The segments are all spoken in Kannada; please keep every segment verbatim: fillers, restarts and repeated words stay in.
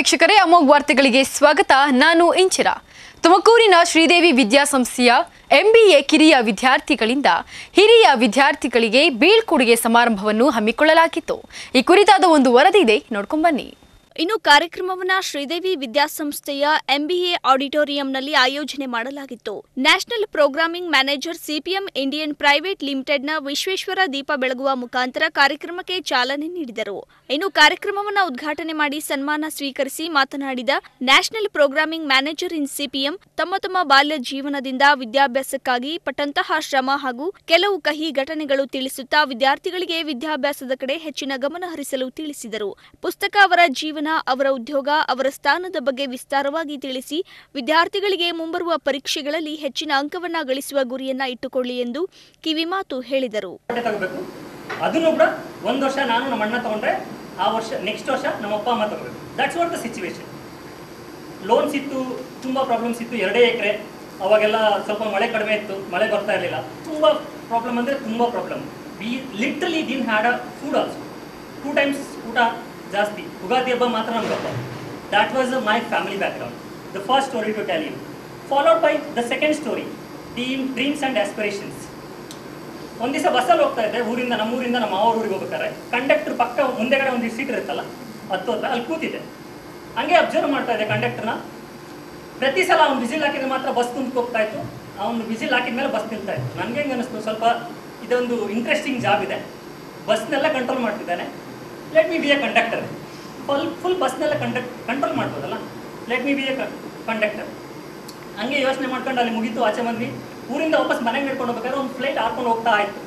ವೀಕ್ಷಕರೇ, ಅಮೋಘ್ ವಾರ್ತೆಗಳಿಗೆ ಸ್ವಾಗತ. ನಾನು ಇಂಚಿರಾ. ತುಮಕೂರಿನ ಶ್ರೀದೇವಿ ವಿದ್ಯಾಸಂಸ್ಥೆಯ ಎಂಬಿಎ ಕಿರಿಯ ವಿದ್ಯಾರ್ಥಿಗಳಿಂದ ಹಿರಿಯ ವಿದ್ಯಾರ್ಥಿಗಳಿಗೆ ಬೀಳ್ಕೊಡುಗೆ ಸಮಾರಂಭವನ್ನು ಹಮ್ಮಿಕೊಳ್ಳಲಾಗಿತ್ತು. ಈ ಕುರಿತಾದ ಒಂದು ವರದಿ ಇದೆ, ನೋಡ್ಕೊಂಡು ಬನ್ನಿ. ಇನ್ನು ಕಾರ್ಯಕ್ರಮವನ್ನ ಶ್ರೀದೇವಿ ವಿದ್ಯಾಸಂಸ್ಥೆಯ ಎಂಬಿಎ ಆಡಿಟೋರಿಯಂನಲ್ಲಿ ಆಯೋಜನೆ ಮಾಡಲಾಗಿತ್ತು. National programming manager CPM Indian private ಲಿಮಿಟೆಡ್ನ ವಿಶ್ವೇಶ್ವರ ದೀಪ ಬೆಳಗುವ ಮುಖಾಂತರ ಕಾರ್ಯಕ್ರಮಕ್ಕೆ ಚಾಲನೆ ನೀಡಿದರು. ಇನ್ನು ಕಾರ್ಯಕ್ರಮವನ್ನು ಉದ್ಘಾಟನೆ ಮಾಡಿ ಸನ್ಮಾನ ಸ್ವೀಕರಿಸಿ ಮಾತನಾಡಿದ national programming manager in CPM, ತಮ್ಮ ತಮ್ಮ ಬಾಲ್ಯ ಜೀವನದಿಂದ ವಿದ್ಯಾಭ್ಯಾಸಕ್ಕಾಗಿ ಪಟ್ಟಂತಹ ಶ್ರಮ ಹಾಗೂ ಕೆಲವು ಕಹಿ ಘಟನೆಗಳು ತಿಳಿಸುತ್ತಾ ವಿದ್ಯಾರ್ಥಿಗಳಿಗೆ ವಿದ್ಯಾಭ್ಯಾಸದ ಕಡೆ ಹೆಚ್ಚಿನ ಗಮನ ಹರಿಸಲು ತಿಳಿಸಿದರು. ಪುಸ್ತಕ ಅವರ ಜೀವನ, ಅವರ ಉದ್ಯೋಗ, ಅವರ ಸ್ಥಾನದ ಬಗ್ಗೆ ವಿಸ್ತಾರವಾಗಿ ತಿಳಿಸಿ ವಿದ್ಯಾರ್ಥಿಗಳಿಗೆ ಮುಂಬರುವ ಪರೀಕ್ಷೆಗಳಲ್ಲಿ ಹೆಚ್ಚಿನ ಅಂಕವನ್ನ ಗಳಿಸುವ ಗುರಿಯನ್ನ ಇಟ್ಟುಕೊಳ್ಳಿ ಎಂದು ಕಿವಿಮಾತು ಹೇಳಿದರು. ಅದನ್ನು ಕೂಡ ಒಂದು ವರ್ಷ ನಾನು ನಮ್ಮ ಅಣ್ಣ ತಗೊಂಡ್ರೆ ಆ ವರ್ಷ ನೆಕ್ಸ್ಟ್ ವರ್ಷ ನಮ್ಮ ಅಪ್ಪ ಅಮ್ಮ ತಗೋಬೇಕು. That's what the situation. Loans ಇತ್ತು, ತುಂಬ ಪ್ರಾಬ್ಲಮ್ಸ್ ಇತ್ತು. ಎರಡೇ ಎಕರೆ, ಅವಾಗೆಲ್ಲ ಸ್ವಲ್ಪ ಮಳೆ ಕಡಿಮೆ ಇತ್ತು, ಮಳೆ ಬರ್ತಾ ಇರಲಿಲ್ಲ. ತುಂಬ ಪ್ರಾಬ್ಲಮ್ ಅಂದರೆ ತುಂಬ problem. We literally didn't had a food also. Two times ಊಟ ಜಾಸ್ತಿ. ಉಗಾದಿ ಹಬ್ಬ ಮಾತ್ರ ನಮ್ಗೆ ಹಬ್ಬ. That was my family background. The first story to tell you, followed by the second story, dream dreams and aspirations. ಒಂದು ದಿವಸ ಬಸ್ಸಲ್ಲಿ ಹೋಗ್ತಾ ಇದ್ದೆ, ಊರಿಂದ ನಮ್ಮೂರಿಂದ ನಮ್ಮ ಅವ್ರ ಊರಿಗೆ ಹೋಗ್ಬೇಕಾರೆ ಕಂಡಕ್ಟರ್ ಪಕ್ಕ ಮುಂದೆಗಡೆ ಒಂದು ಸೀಟ್ ಇರುತ್ತಲ್ಲ, ಹತ್ತು ಹತ್ರ ಅಲ್ಲಿ ಕೂತಿದ್ದೆ. ಹಂಗೆ ಅಬ್ಸರ್ವ್ ಮಾಡ್ತಾ ಇದ್ದೆ ಕಂಡಕ್ಟರ್ನ. ಪ್ರತಿ ಸಲ ಅವ್ನು ವಿಸಿಲ್ ಹಾಕಿದ್ರೆ ಮಾತ್ರ ಬಸ್ ತುಂಬಿಗೆ ಹೋಗ್ತಾ ಇತ್ತು. ಅವ್ನು ವಿಸಿಲ್ ಹಾಕಿದ ಮೇಲೆ ಬಸ್ ನಿಲ್ತಾ ಇತ್ತು. ನನಗೆ ಹೆಂಗೆ ಅನ್ನಿಸ್ತು, ಸ್ವಲ್ಪ ಇದೊಂದು ಇಂಟ್ರೆಸ್ಟಿಂಗ್ ಜಾಬ್ ಇದೆ, ಬಸ್ನೆಲ್ಲ ಕಂಟ್ರೋಲ್ ಮಾಡ್ತಿದ್ದಾನೆ, let me be a conductor. Full full ಬಸ್ನೆಲ್ಲ ಕಂಡಕ್ಟ್ ಕಂಟ್ರೋಲ್ ಮಾಡ್ಬೋದಲ್ಲ, let me be a conductor. ಹಂಗೆ ಯೋಚನೆ ಮಾಡ್ಕೊಂಡು ಅಲ್ಲಿ ಮುಗೀತು. ಆಚೆ ಬಂದ್ವಿ. ಊರಿಂದ ವಾಪಸ್ ಮನೆಗೆ ನಡ್ಕೊಂಡು ಹೋಗ್ಬೇಕಾದ್ರೆ ಒಂದು ಫ್ಲೈಟ್ ಹಾರ್ಕೊಂಡು ಹೋಗ್ತಾ ಆಯಿತು.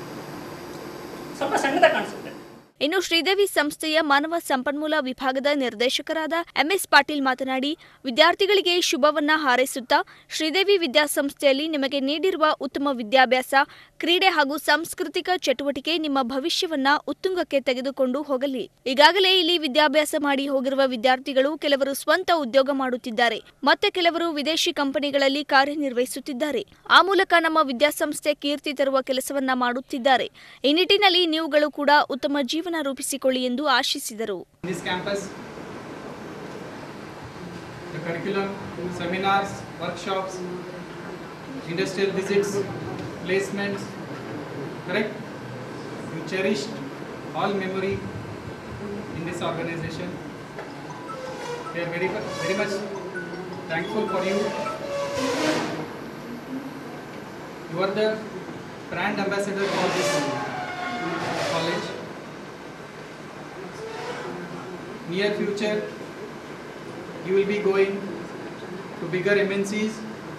ಸ್ವಲ್ಪ ಸಣ್ಣದಾಗಿ ಕಾಣಿಸುತ್ತೆ. ಇನ್ನು ಶ್ರೀದೇವಿ ಸಂಸ್ಥೆಯ ಮಾನವ ಸಂಪನ್ಮೂಲ ವಿಭಾಗದ ನಿರ್ದೇಶಕರಾದ ಎಂಎಸ್ ಪಾಟೀಲ್ ಮಾತನಾಡಿ, ವಿದ್ಯಾರ್ಥಿಗಳಿಗೆ ಶುಭವನ್ನ ಹಾರೈಸುತ್ತಾ ಶ್ರೀದೇವಿ ವಿದ್ಯಾಸಂಸ್ಥೆಯಲ್ಲಿ ನಿಮಗೆ ನೀಡಿರುವ ಉತ್ತಮ ವಿದ್ಯಾಭ್ಯಾಸ, ಕ್ರೀಡೆ ಹಾಗೂ ಸಾಂಸ್ಕೃತಿಕ ಚಟುವಟಿಕೆ ನಿಮ್ಮ ಭವಿಷ್ಯವನ್ನ ಉತ್ತುಂಗಕ್ಕೆ ತೆಗೆದುಕೊಂಡು ಹೋಗಲಿ. ಈಗಾಗಲೇ ಇಲ್ಲಿ ವಿದ್ಯಾಭ್ಯಾಸ ಮಾಡಿ ಹೋಗಿರುವ ವಿದ್ಯಾರ್ಥಿಗಳು ಕೆಲವರು ಸ್ವಂತ ಉದ್ಯೋಗ ಮಾಡುತ್ತಿದ್ದಾರೆ, ಮತ್ತೆ ಕೆಲವರು ವಿದೇಶಿ ಕಂಪನಿಗಳಲ್ಲಿ ಕಾರ್ಯನಿರ್ವಹಿಸುತ್ತಿದ್ದಾರೆ. ಆ ಮೂಲಕ ನಮ್ಮ ವಿದ್ಯಾಸಂಸ್ಥೆ ಕೀರ್ತಿ ತರುವ ಕೆಲಸವನ್ನ ಮಾಡುತ್ತಿದ್ದಾರೆ. ಈ ನಿಟ್ಟಿನಲ್ಲಿ ನೀವುಗಳು ಕೂಡ ಉತ್ತಮ ಜೀವನ ರೂಪಿಸಿಕೊಳ್ಳಿ ಎಂದು ಆಶಿಸಿದರು. This campus, the curriculum, seminars, workshops, industrial visits, placements, correct? You cherished all memory in this organization. We are very, very much thankful for you. You are the brand ambassador for this college. Near future, you will be going to bigger M N Cs,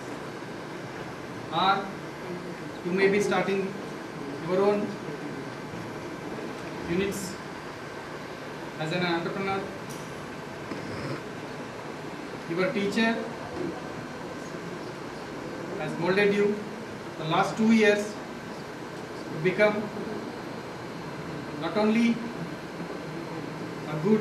or you may be starting your own units as an entrepreneur. Your teacher has molded you the last two years to become not only a good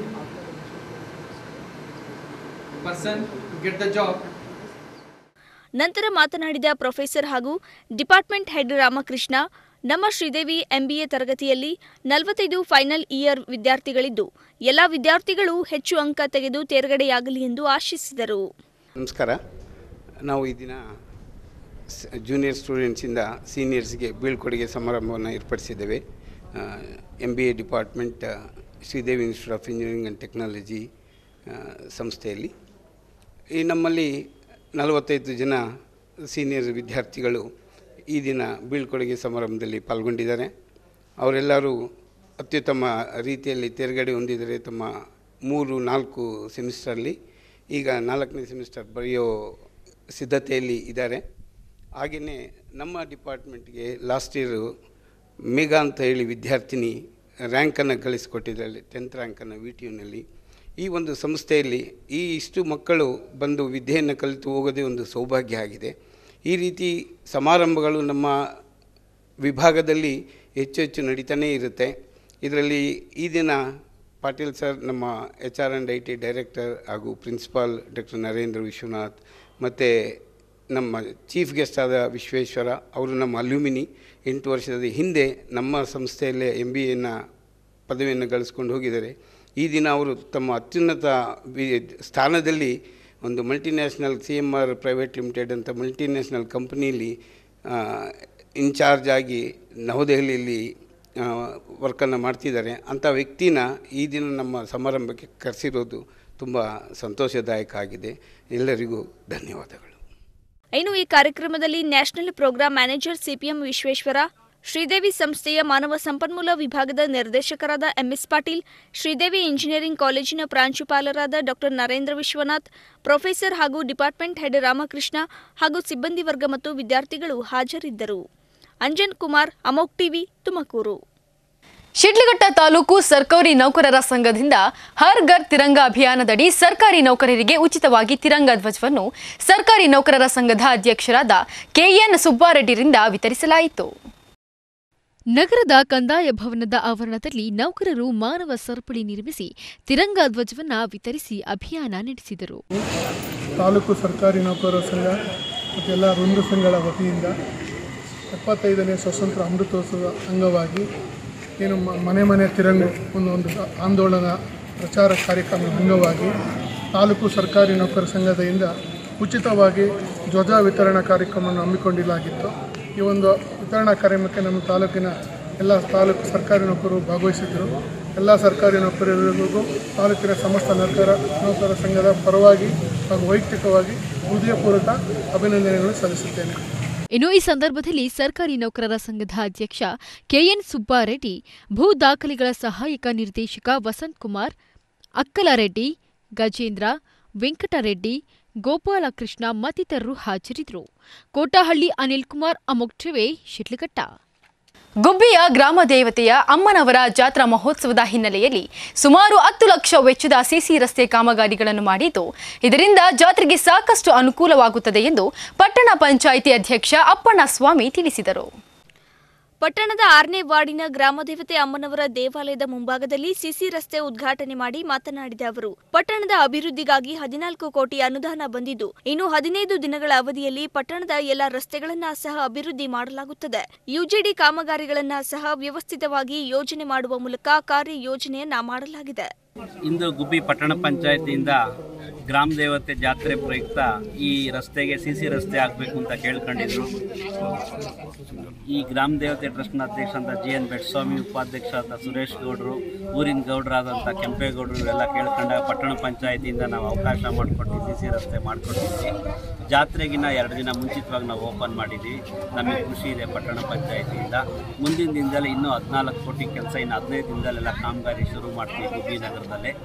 person to get the job. ನಂತರ ಮಾತನಾಡಿದ ಪ್ರೊಫೆಸರ್ ಹಾಗೂ ಡಿಪಾರ್ಟ್ಮೆಂಟ್ ಹೆಡ್ ರಾಮಕೃಷ್ಣ, ನಮ್ಮ ಶ್ರೀದೇವಿ ಎಂಬಿಎ ತರಗತಿಯಲ್ಲಿ ನಲವತ್ತೈದು ಫೈನಲ್ ಇಯರ್ ವಿದ್ಯಾರ್ಥಿಗಳಿದ್ದು ಎಲ್ಲ ವಿದ್ಯಾರ್ಥಿಗಳು ಹೆಚ್ಚು ಅಂಕ ತೆಗೆದು ತೇರ್ಗಡೆಯಾಗಲಿ ಎಂದು ಆಶಿಸಿದರು. ನಮಸ್ಕಾರ. ನಾವು ಈ ದಿನ ಜೂನಿಯರ್ ಸ್ಟೂಡೆಂಟ್ಸಿಂದ ಸೀನಿಯರ್ಸ್ಗೆ ಬೀಳ್ಕೊಡುಗೆ ಸಮಾರಂಭವನ್ನು ಏರ್ಪಡಿಸಿದ್ದೇವೆ. M B A department Sridevi institute of engineering and technology ಸಂಸ್ಥೆಯಲ್ಲಿ ಈ ನಮ್ಮಲ್ಲಿ ನಲವತ್ತೈದು ಜನ ಸೀನಿಯರ್ ವಿದ್ಯಾರ್ಥಿಗಳು ಈ ದಿನ ಬೀಳ್ಕೊಡುಗೆ ಸಮಾರಂಭದಲ್ಲಿ ಪಾಲ್ಗೊಂಡಿದ್ದಾರೆ. ಅವರೆಲ್ಲರೂ ಅತ್ಯುತ್ತಮ ರೀತಿಯಲ್ಲಿ ತೇರ್ಗಡೆ ಹೊಂದಿದ್ದಾರೆ. ತಮ್ಮ ಮೂರು ನಾಲ್ಕು ಸೆಮಿಸ್ಟರಲ್ಲಿ ಈಗ ನಾಲ್ಕನೇ ಸೆಮಿಸ್ಟರ್ ಬರೆಯೋ ಸಿದ್ಧತೆಯಲ್ಲಿ ಇದ್ದಾರೆ. ಹಾಗೆಯೇ ನಮ್ಮ ಡಿಪಾರ್ಟ್ಮೆಂಟ್ಗೆ ಲಾಸ್ಟ್ ಇಯರು ಮೇಘಾ ಅಂತ ಹೇಳಿ ವಿದ್ಯಾರ್ಥಿನಿ ರ್ಯಾಂಕನ್ನು ಗಳಿಸಿಕೊಟ್ಟಿದ್ದಾರೆ, ಟೆಂತ್ ರ್ಯಾಂಕನ್ನು ವಿ ಟಿ ಯುನಲ್ಲಿ. ಈ ಒಂದು ಸಂಸ್ಥೆಯಲ್ಲಿ ಈ ಇಷ್ಟು ಮಕ್ಕಳು ಬಂದು ವಿದ್ಯೆಯನ್ನು ಕಲಿತು ಹೋಗೋದೇ ಒಂದು ಸೌಭಾಗ್ಯ ಆಗಿದೆ. ಈ ರೀತಿ ಸಮಾರಂಭಗಳು ನಮ್ಮ ವಿಭಾಗದಲ್ಲಿ ಹೆಚ್ಚು ಹೆಚ್ಚು ನಡೀತಾನೇ ಇರುತ್ತೆ. ಇದರಲ್ಲಿ ಈ ದಿನ ಪಾಟೀಲ್ ಸರ್, ನಮ್ಮ H R and I T director ಹಾಗೂ ಪ್ರಿನ್ಸಿಪಾಲ್ ಡಾಕ್ಟರ್ ನರೇಂದ್ರ ವಿಶ್ವನಾಥ್, ಮತ್ತು ನಮ್ಮ ಚೀಫ್ ಗೆಸ್ಟ್ ಆದ ವಿಶ್ವೇಶ್ವರ, ಅವರು ನಮ್ಮ ಅಲ್ಯೂಮಿನಿ. ಎಂಟು ವರ್ಷದ ಹಿಂದೆ ನಮ್ಮ ಸಂಸ್ಥೆಯಲ್ಲೇ ಎಂ ಬಿ ಎನ ಪದವಿಯನ್ನು ಗಳಿಸ್ಕೊಂಡು ಹೋಗಿದ್ದಾರೆ. ಈ ದಿನ ಅವರು ತಮ್ಮ ಅತ್ಯುನ್ನತ ಸ್ಥಾನದಲ್ಲಿ ಒಂದು multinational C M R private limited ಅಂತ ಮಲ್ಟಿನ್ಯಾಷನಲ್ ಕಂಪ್ನಿಯಲ್ಲಿ ಇನ್ಚಾರ್ಜ್ ಆಗಿ ನವದೆಹಲಿಯಲ್ಲಿ ವರ್ಕನ್ನು ಮಾಡ್ತಿದ್ದಾರೆ. ಅಂಥ ವ್ಯಕ್ತಿನ ಈ ದಿನ ನಮ್ಮ ಸಮಾರಂಭಕ್ಕೆ ಕರೆಸಿರೋದು ತುಂಬ ಸಂತೋಷದಾಯಕ ಆಗಿದೆ. ಎಲ್ಲರಿಗೂ ಧನ್ಯವಾದಗಳು. ಇನ್ನು ಈ ಕಾರ್ಯಕ್ರಮದಲ್ಲಿ national program manager CPM Vishweshwara, Sridevi ಸಂಸ್ಥೆಯ ಮಾನವ ಸಂಪನ್ಮೂಲ ವಿಭಾಗದ ನಿರ್ದೇಶಕರಾದ ಎಂಎಸ್ ಪಾಟೀಲ್, ಶ್ರೀದೇವಿ ಇಂಜಿನಿಯರಿಂಗ್ ಕಾಲೇಜಿನ ಪ್ರಾಂಶುಪಾಲರಾದ ಡಾಕ್ಟರ್ ನರೇಂದ್ರ ವಿಶ್ವನಾಥ್, ಪ್ರೊಫೆಸರ್ ಹಾಗೂ ಡಿಪಾರ್ಟ್ಮೆಂಟ್ ಹೆಡ್ ರಾಮಕೃಷ್ಣ ಹಾಗೂ ಸಿಬ್ಬಂದಿ ವರ್ಗ ಮತ್ತು ವಿದ್ಯಾರ್ಥಿಗಳು ಹಾಜರಿದ್ದರು. ಅಂಜನ್ ಕುಮಾರ್, ಅಮೋಕ್ ಟಿವಿ, ತುಮಕೂರು. ಶಿಡ್ಲಘಟ್ಟ ತಾಲೂಕು ಸರ್ಕಾರಿ ನೌಕರರ ಸಂಘದಿಂದ ಹರ್ ಘರ್ ತಿರಂಗ ಅಭಿಯಾನದಡಿ ಸರ್ಕಾರಿ ನೌಕರರಿಗೆ ಉಚಿತವಾಗಿ ತಿರಂಗ ಧ್ವಜವನ್ನು ಸರ್ಕಾರಿ ನೌಕರರ ಸಂಘದ ಅಧ್ಯಕ್ಷರಾದ ಕೆಎನ್ ಸುಬ್ಬಾರೆಡ್ಡಿರಿಂದ ವಿತರಿಸಲಾಯಿತು. ನಗರದ ಕಂದಾಯ ಭವನದ ಆವರಣದಲ್ಲಿ ನೌಕರರು ಮಾನವ ಸರಪಳಿ ನಿರ್ಮಿಸಿ ತಿರಂಗ ಧ್ವಜವನ್ನು ವಿತರಿಸಿ ಅಭಿಯಾನ ನಡೆಸಿದರು. ತಾಲೂಕು ಸರ್ಕಾರಿ ನೌಕರರ ಸಂಘ ಮತ್ತು ಎಲ್ಲ ವೃಂದ ಸಂಘಗಳ ವತಿಯಿಂದ ಎಪ್ಪತ್ತೈದನೇ ಸ್ವಾತಂತ್ರ್ಯ ಅಮೃತೋತ್ಸವದ ಅಂಗವಾಗಿ ಏನು ಮನೆ ಮನೆ ತಿರಂಗ ಒಂದು ಒಂದು ಆಂದೋಲನ ಪ್ರಚಾರ ಕಾರ್ಯಕ್ರಮದ ಅಂಗವಾಗಿ ತಾಲೂಕು ಸರ್ಕಾರಿ ನೌಕರರ ಸಂಘದಿಂದ ಉಚಿತವಾಗಿ ಧ್ವಜ ವಿತರಣಾ ಕಾರ್ಯಕ್ರಮವನ್ನು ಹಮ್ಮಿಕೊಂಡಿಲಾಗಿತ್ತು. ಈ ಒಂದು ವಿತರಣಾ ಕಾರ್ಯಕ್ರಮಕ್ಕೆ ನಮ್ಮ ತಾಲೂಕಿನ ಎಲ್ಲ ತಾಲೂಕು ಸರ್ಕಾರಿ ನೌಕರರು ಭಾಗವಹಿಸಿದ್ದರು. ಎಲ್ಲ ಸರ್ಕಾರಿ ನೌಕರರಿಗೂ ತಾಲೂಕಿನ ಸಮಸ್ತ ನೌಕರ ನೌಕರರ ಸಂಘದ ಪರವಾಗಿ ಹಾಗೂ ವೈಯಕ್ತಿಕವಾಗಿ ಹೃದಯಪೂರ್ವಕ ಅಭಿನಂದನೆಗಳನ್ನು ಸಲ್ಲಿಸುತ್ತೇನೆ. ಇನ್ನು ಈ ಸಂದರ್ಭದಲ್ಲಿ ಸರ್ಕಾರಿ ನೌಕರರ ಸಂಘದ ಅಧ್ಯಕ್ಷ ಕೆಎನ್ ಸುಬ್ಬಾರೆಡ್ಡಿ, ಭೂ ದಾಖಲೆಗಳ ಸಹಾಯಕ ನಿರ್ದೇಶಕ ವಸಂತ್ ಕುಮಾರ್, ಅಕ್ಕಲರೆಡ್ಡಿ, ಗಜೇಂದ್ರ, ವೆಂಕಟರೆಡ್ಡಿ, ಗೋಪಾಲಕೃಷ್ಣ ಮತ್ತಿತರರು ಹಾಜರಿದ್ದರು. ಕೋಟಹಳ್ಳಿ ಅನಿಲ್ ಕುಮಾರ್, ಅಮೋಕ್ ಟಿವಿ, ಶಿಡ್ಲಘಟ್ಟ. ಗುಬ್ಬಿಯ ಗ್ರಾಮ ದೇವತೆಯ ಅಮ್ಮನವರ ಜಾತ್ರಾ ಮಹೋತ್ಸವದ ಹಿನ್ನೆಲೆಯಲ್ಲಿ ಸುಮಾರು ಹತ್ತು ಲಕ್ಷ ವೆಚ್ಚದ ಸಿಸಿ ರಸ್ತೆ ಕಾಮಗಾರಿಗಳನ್ನು ಮಾಡಿದ್ದು, ಇದರಿಂದ ಜಾತ್ರೆಗೆ ಸಾಕಷ್ಟು ಅನುಕೂಲವಾಗುತ್ತದೆ ಎಂದು ಪಟ್ಟಣ ಪಂಚಾಯಿತಿ ಅಧ್ಯಕ್ಷ ಅಪ್ಪಣ್ಣಸ್ವಾಮಿ ತಿಳಿಸಿದರು. ಪಟ್ಟಣದ ಆರನೇ ವಾರ್ಡಿನ ಗ್ರಾಮದೇವತೆ ಅಮ್ಮನವರ ದೇವಾಲಯದ ಮುಂಭಾಗದಲ್ಲಿ ಸಿಸಿ ರಸ್ತೆ ಉದ್ಘಾಟನೆ ಮಾಡಿ ಮಾತನಾಡಿದ ಅವರು, ಪಟ್ಟಣದ ಅಭಿವೃದ್ಧಿಗಾಗಿ ಹದಿನಾಲ್ಕು ಕೋಟಿ ಅನುದಾನ ಬಂದಿದ್ದು, ಇನ್ನು ಹದಿನೈದು ದಿನಗಳ ಅವಧಿಯಲ್ಲಿ ಪಟ್ಟಣದ ಎಲ್ಲ ರಸ್ತೆಗಳನ್ನ ಸಹ ಅಭಿವೃದ್ಧಿ ಮಾಡಲಾಗುತ್ತದೆ. ಯುಜಿಡಿ ಕಾಮಗಾರಿಗಳನ್ನ ಸಹ ವ್ಯವಸ್ಥಿತವಾಗಿ ಯೋಜನೆ ಮಾಡುವ ಮೂಲಕ ಕಾರ್ಯ ಯೋಜನೆಯನ್ನ ಮಾಡಲಾಗಿದೆ. ಇಂದು ಗುಬ್ಬಿ ಪಟ್ಟಣ ಪಂಚಾಯತಿಯಿಂದ ಗ್ರಾಮ ದೇವತೆ ಜಾತ್ರೆ ಪ್ರಯುಕ್ತ ಈ ರಸ್ತೆಗೆ ಸಿಸಿ ರಸ್ತೆ ಆಗಬೇಕು ಅಂತ ಕೇಳ್ಕೊಂಡಿದ್ರು. ಈ ಗ್ರಾಮ ದೇವತೆ ಟ್ರಸ್ಟ್ನ ಅಧ್ಯಕ್ಷ ಅಂತ ಜಿ ಎನ್ ಬೆಟ್ಟಸ್ವಾಮಿ, ಉಪಾಧ್ಯಕ್ಷ ಅಂತ ಸುರೇಶ್ ಗೌಡರು, ಊರಿನ ಗೌಡರಾದಂಥ ಕೆಂಪೇಗೌಡರು ಇವೆಲ್ಲ ಕೇಳ್ಕೊಂಡಾಗ ಪಟ್ಟಣ ಪಂಚಾಯತಿಯಿಂದ ನಾವು ಅವಕಾಶ ಮಾಡಿಕೊಟ್ಟು ಸಿಸಿ ರಸ್ತೆ ಮಾಡಿಕೊಟ್ಟಿದ್ವಿ. ಜಾತ್ರೆಗಿನ್ನ ಎರಡು ದಿನ ಮುಂಚಿತವಾಗಿ ನಾವು ಓಪನ್ ಮಾಡಿದ್ವಿ. ನಮಗೆ ಖುಷಿ ಇದೆ ಪಟ್ಟಣ ಪಂಚಾಯತಿಯಿಂದ. ಮುಂದಿನ ದಿನದಲ್ಲಿ ಇನ್ನೂ ಹದಿನಾಲ್ಕು ಕೋಟಿ ಕೆಲಸ, ಇನ್ನು ಹದಿನೈದು ದಿನದಲ್ಲೆಲ್ಲ ಕಾಮಗಾರಿ ಶುರು ಮಾಡ್ತೀವಿ ಗುಬ್ಬಿ ನಗರದಲ್ಲೇ.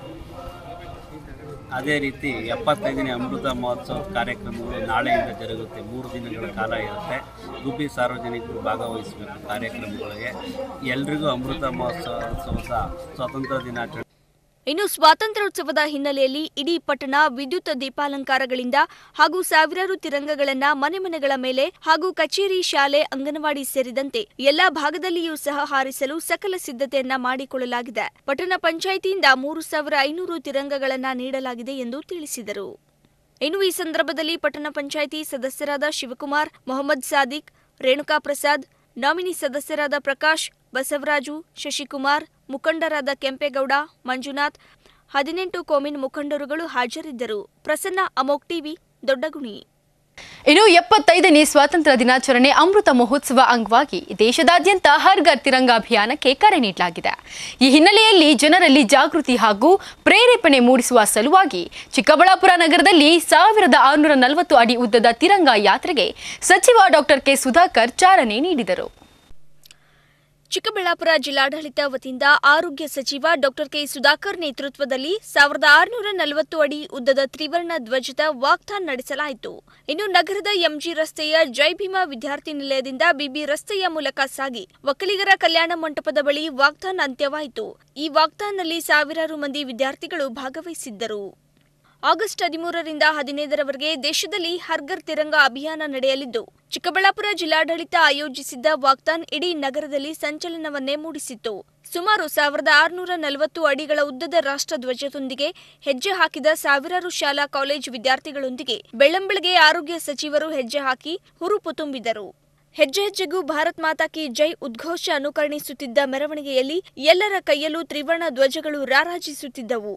ಅದೇ ರೀತಿ ಎಪ್ಪತ್ತೈದನೇ ಅಮೃತ ಮಹೋತ್ಸವ ಕಾರ್ಯಕ್ರಮಗಳು ನಾಳೆಯಿಂದ ಜರುಗುತ್ತೆ. ಮೂರು ದಿನಗಳ ಕಾಲ ಇರುತ್ತೆ. ಗುಬ್ಬಿ ಸಾರ್ವಜನಿಕರು ಭಾಗವಹಿಸಬೇಕು ಕಾರ್ಯಕ್ರಮಗಳಿಗೆ. ಎಲ್ರಿಗೂ ಅಮೃತ ಮಹೋತ್ಸವದ ಸ್ವಾತಂತ್ರ್ಯ ದಿನಾಚರಣೆ. ಇನ್ನು ಸ್ವಾತಂತ್ರ್ಯೋತ್ಸವದ ಹಿನ್ನೆಲೆಯಲ್ಲಿ ಇಡೀ ಪಟ್ಟಣ ವಿದ್ಯುತ್ ದೀಪಾಲಂಕಾರಗಳಿಂದ ಹಾಗೂ ಸಾವಿರಾರು ತಿರಂಗಗಳನ್ನ ಮನೆ ಮನೆಗಳ ಮೇಲೆ ಹಾಗೂ ಕಚೇರಿ, ಶಾಲೆ, ಅಂಗನವಾಡಿ ಸೇರಿದಂತೆ ಎಲ್ಲಾ ಭಾಗದಲ್ಲಿಯೂ ಸಹ ಹಾರಿಸಲು ಸಕಲ ಸಿದ್ಧತೆಯನ್ನ ಮಾಡಿಕೊಳ್ಳಲಾಗಿದೆ. ಪಟ್ಟಣ ಪಂಚಾಯಿತಿಯಿಂದ ಮೂರು ಸಾವಿರ ಐನೂರು ತಿರಂಗಗಳನ್ನ ನೀಡಲಾಗಿದೆ ಎಂದು ತಿಳಿಸಿದರು. ಇನ್ನು ಈ ಸಂದರ್ಭದಲ್ಲಿ ಪಟ್ಟಣ ಪಂಚಾಯಿತಿ ಸದಸ್ಯರಾದ ಶಿವಕುಮಾರ್, ಮೊಹಮ್ಮದ್ ಸಾದಿಕ್, ರೇಣುಕಾ ಪ್ರಸಾದ್, ನಾಮಿನಿ ಸದಸ್ಯರಾದ ಪ್ರಕಾಶ್, ಬಸವರಾಜು, ಶಶಿಕುಮಾರ್, ಮುಖಂಡರಾದ ಕೆಂಪೇಗೌಡ, ಮಂಜುನಾಥ್, ಹದಿನೆಂಟು ಕೋಮಿನ್ ಮುಖಂಡರುಗಳು ಹಾಜರಿದ್ದರು. ಪ್ರಸನ್ನ, ಅಮೋಕ್ ಟಿವಿ, ದೊಡ್ಡಗುಣಿ. ಇನ್ನು ಎಪ್ಪತ್ತೈದನೇ ಸ್ವಾತಂತ್ರ್ಯ ದಿನಾಚರಣೆ ಅಮೃತ ಮಹೋತ್ಸವ ಅಂಗವಾಗಿ ದೇಶದಾದ್ಯಂತ ಹರ್ ಘರ್ ತಿರಂಗ ಅಭಿಯಾನಕ್ಕೆ ಕರೆ ನೀಡಲಾಗಿದೆ. ಈ ಹಿನ್ನೆಲೆಯಲ್ಲಿ ಜನರಲ್ಲಿ ಜಾಗೃತಿ ಹಾಗೂ ಪ್ರೇರೇಪಣೆ ಮೂಡಿಸುವ ಸಲುವಾಗಿ ಚಿಕ್ಕಬಳ್ಳಾಪುರ ನಗರದಲ್ಲಿ ಸಾವಿರದ ಆರುನೂರ ನಲವತ್ತು ಅಡಿ ಉದ್ದದ ತಿರಂಗ ಯಾತ್ರೆಗೆ ಸಚಿವ ಡಾಕ್ಟರ್ ಕೆ ಸುಧಾಕರ್ ಚಾಲನೆ ನೀಡಿದರು. ಚಿಕ್ಕಬಳ್ಳಾಪುರ ಜಿಲ್ಲಾಡಳಿತ ವತಿಯಿಂದ ಆರೋಗ್ಯ ಸಚಿವ ಡಾಕ್ಟರ್ ಕೆ ಸುಧಾಕರ್ ನೇತೃತ್ವದಲ್ಲಿ ಸಾವಿರದ ಆರುನೂರ ನಲವತ್ತು ಅಡಿ ಉದ್ದದ ತ್ರಿವರ್ಣ ಧ್ವಜದ ವಾಕ್ಥಾನ್ ನಡೆಸಲಾಯಿತು. ಇನ್ನು ನಗರದ ಎಂಜಿ ರಸ್ತೆಯ ಜೈ ಭೀಮಾ ವಿದ್ಯಾರ್ಥಿ ನಿಲಯದಿಂದ ಬಿಬಿ ರಸ್ತೆಯ ಮೂಲಕ ಸಾಗಿ ಒಕ್ಕಲಿಗರ ಕಲ್ಯಾಣ ಮಂಟಪದ ಬಳಿ ವಾಕ್ಥಾನ್ ಅಂತ್ಯವಾಯಿತು. ಈ ವಾಕ್ಥಾನ್ನಲ್ಲಿ ಸಾವಿರಾರು ಮಂದಿ ವಿದ್ಯಾರ್ಥಿಗಳು ಭಾಗವಹಿಸಿದ್ದರು. ಆಗಸ್ಟ್ ಹದಿಮೂರರಿಂದ ಹದಿನೈದರವರೆಗೆ ದೇಶದಲ್ಲಿ ಹರ್ ಘರ್ ತಿರಂಗ ಅಭಿಯಾನ ನಡೆಯಲಿದ್ದು, ಚಿಕ್ಕಬಳ್ಳಾಪುರ ಜಿಲ್ಲಾಡಳಿತ ಆಯೋಜಿಸಿದ್ದ ವಾಕ್ಥಾನ್ ಇಡೀ ನಗರದಲ್ಲಿ ಸಂಚಲನವನ್ನೇ ಮೂಡಿಸಿತ್ತು. ಸುಮಾರು ಸಾವಿರದ ಆರುನೂರ ನಲವತ್ತು ಅಡಿಗಳ ಉದ್ದದ ರಾಷ್ಟ್ರಧ್ವಜದೊಂದಿಗೆ ಹೆಜ್ಜೆ ಹಾಕಿದ ಸಾವಿರಾರು ಶಾಲಾ ಕಾಲೇಜು ವಿದ್ಯಾರ್ಥಿಗಳೊಂದಿಗೆ ಬೆಳ್ಳಂಬೆಳಗ್ಗೆ ಆರೋಗ್ಯ ಸಚಿವರು ಹೆಜ್ಜೆ ಹಾಕಿ ಹುರುಪು ತುಂಬಿದರು. ಹೆಜ್ಜೆ ಹೆಜ್ಜೆಗೂ ಭಾರತ್ ಮಾತಾ ಕಿ ಜೈ ಉದ್ಘೋಷ ಅನುಕರಣಿಸುತ್ತಿದ್ದ ಮೆರವಣಿಗೆಯಲ್ಲಿ ಎಲ್ಲರ ಕೈಯಲ್ಲೂ ತ್ರಿವರ್ಣ ಧ್ವಜಗಳು ರಾರಾಜಿಸುತ್ತಿದ್ದವು.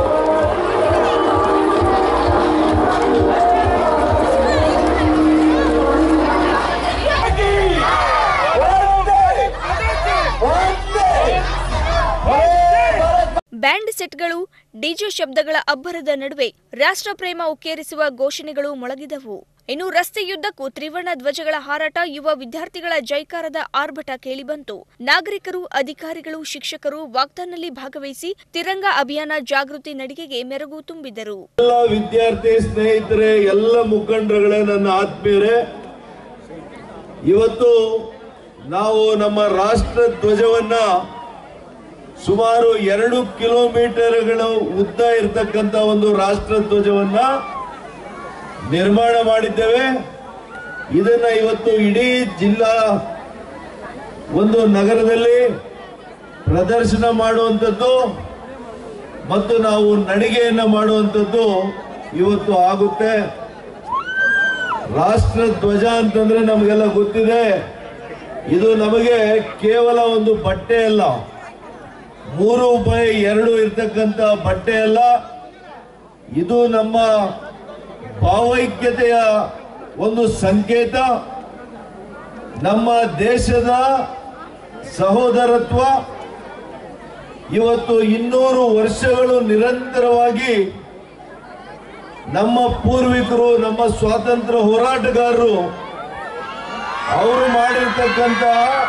ಬ್ಯಾಂಡ್ ಸೆಟ್ಗಳು, ಡಿಜೆ ಶಬ್ದಗಳ ಅಬ್ಬರದ ನಡುವೆ ರಾಷ್ಟ್ರಪ್ರೇಮ ಉಕ್ಕೇರಿಸುವ ಘೋಷಣೆಗಳು ಮೊಳಗಿದವು. ಇನ್ನು ರಸ್ತೆಯುದ್ದಕ್ಕೂ ತ್ರಿವರ್ಣ ಧ್ವಜಗಳ ಹಾರಾಟ, ಯುವ ವಿದ್ಯಾರ್ಥಿಗಳ ಜೈಕಾರದ ಆರ್ಭಟ ಕೇಳಿಬಂತು. ನಾಗರಿಕರು, ಅಧಿಕಾರಿಗಳು, ಶಿಕ್ಷಕರು ವಾಗ್ದಾನಲ್ಲಿ ಭಾಗವಹಿಸಿ ತಿರಂಗ ಅಭಿಯಾನ ಜಾಗೃತಿ ನಡಿಗೆಗೆ ಮೆರುಗು ತುಂಬಿದರು. ಎಲ್ಲ ವಿದ್ಯಾರ್ಥಿ ಸ್ನೇಹಿತರೆ, ಎಲ್ಲ ಮುಖಂಡರುಗಳೇ, ನನ್ನ ಆತ್ಮೀಯರೇ, ಇವತ್ತು ನಾವು ನಮ್ಮ ರಾಷ್ಟ್ರ ಧ್ವಜವನ್ನ ಸುಮಾರು ಎರಡು ಕಿಲೋಮೀಟರ್ಗಳ ಉದ್ದ ಇರತಕ್ಕಂತ ಒಂದು ರಾಷ್ಟ್ರ ಧ್ವಜವನ್ನ ನಿರ್ಮಾಣ ಮಾಡಿದ್ದೇವೆ. ಇದನ್ನ ಇವತ್ತು ಇಡೀ ಜಿಲ್ಲಾ ಒಂದು ನಗರದಲ್ಲಿ ಪ್ರದರ್ಶನ ಮಾಡುವಂಥದ್ದು ಮತ್ತು ನಾವು ನಡಿಗೆಯನ್ನ ಮಾಡುವಂಥದ್ದು ಇವತ್ತು ಆಗುತ್ತೆ. ರಾಷ್ಟ್ರ ಧ್ವಜ ಅಂತಂದ್ರೆ ನಮಗೆಲ್ಲ ಗೊತ್ತಿದೆ, ಇದು ನಮಗೆ ಕೇವಲ ಒಂದು ಬಟ್ಟೆ ಅಲ್ಲ, ಮೂರು ಬೈ ಎರಡು ಇರ್ತಕ್ಕಂಥ ಬಟ್ಟೆ ಅಲ್ಲ, ಇದು ನಮ್ಮ ಭಾವೈಕ್ಯತೆಯ ಒಂದು ಸಂಕೇತ. ನಮ್ಮ ದೇಶದ ಸಹೋದರತ್ವ ಇವತ್ತು ಇನ್ನೂರು ವರ್ಷಗಳು ನಿರಂತರವಾಗಿ ನಮ್ಮ ಪೂರ್ವಿಕರು, ನಮ್ಮ ಸ್ವಾತಂತ್ರ್ಯ ಹೋರಾಟಗಾರರು ಅವರು ಮಾಡಿರ್ತಕ್ಕಂಥ